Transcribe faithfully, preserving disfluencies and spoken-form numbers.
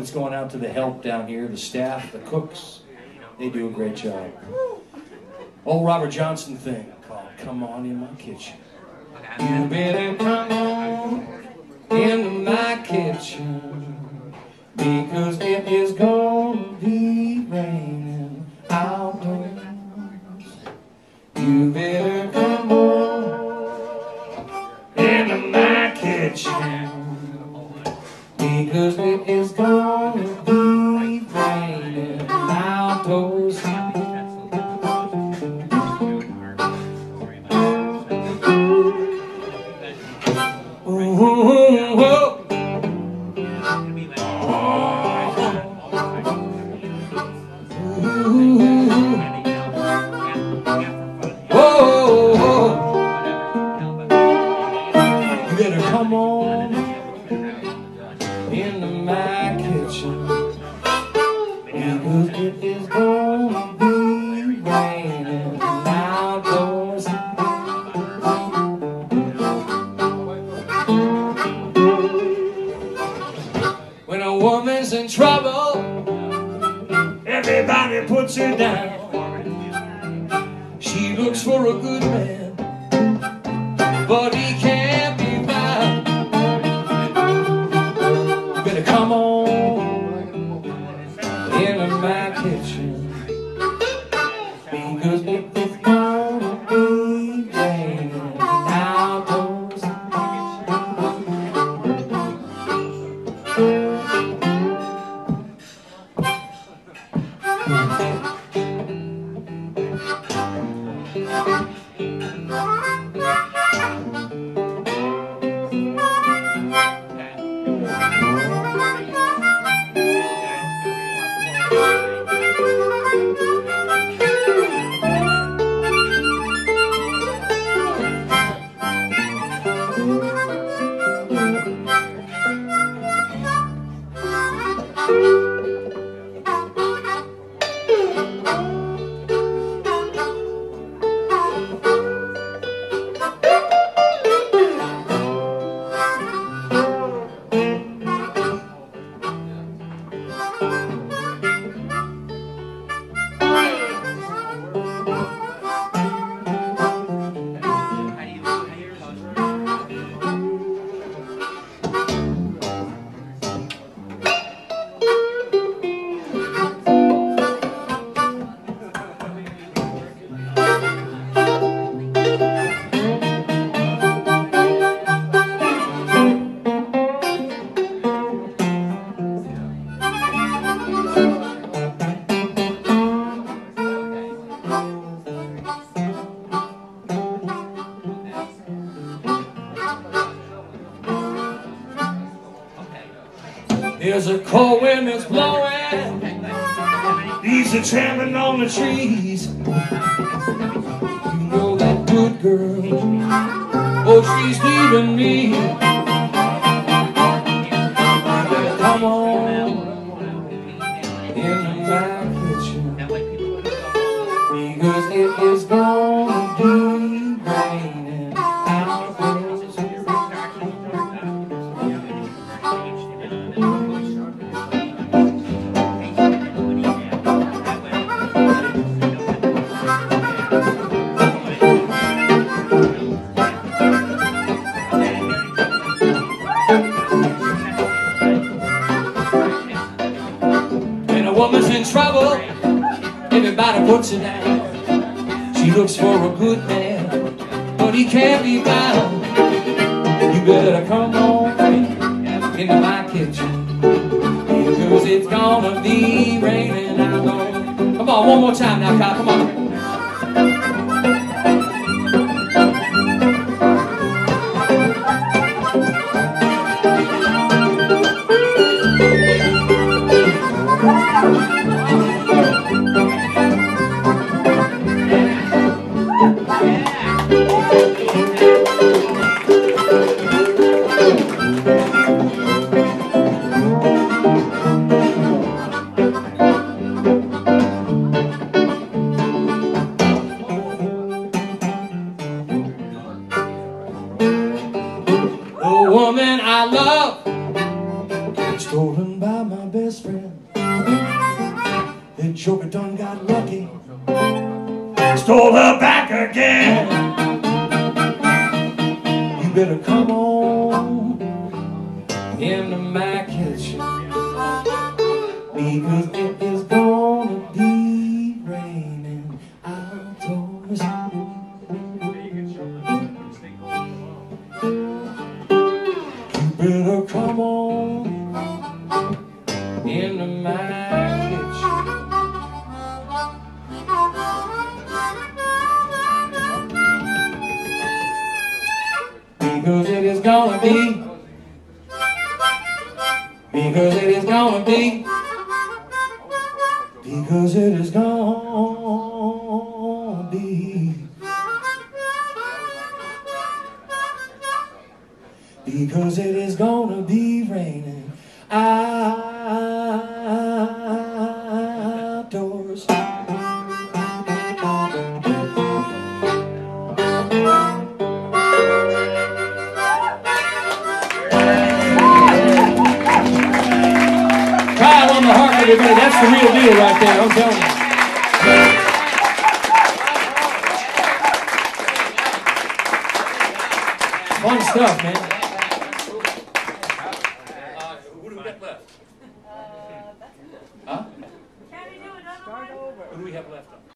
that's going out to the help down here, the staff, the cooks. They do a great job. Old Robert Johnson thing called Come On In My Kitchen. You better come on into my kitchen, because it is gonna be raining outdoors. You better come on into my kitchen, because it is gonna be raining outdoors. Come on into my kitchen, because it is gonna be raining outdoors. When a woman's in trouble, everybody puts her down. She looks for a good man, but he can't be found. Better come on into my kitchen, because it is gonna be raining outdoors. There's a cold wind that's blowing, leaves are trampling on the trees. You know that good girl, oh, she's leaving me. Come on into my kitchen, because it is gonna be raining outdoors. When a woman's in trouble, everybody puts her down. She looks for a good man, but he can't be found. You better come on into my kitchen, because it's gonna be raining outdoors. Come on, one more time now, Kyle, come on. The woman I love, stolen by my best The joker done got lucky, stole her back again. You better come on into my kitchen, because it is gonna be raining outdoors. You better come on into my kitchen, because it is gonna be, because it is gonna be, because it is gonna be, because it is gonna be raining outdoors. Try on the heart, everybody. That's the real deal right there, I'm telling you. Fun stuff, man.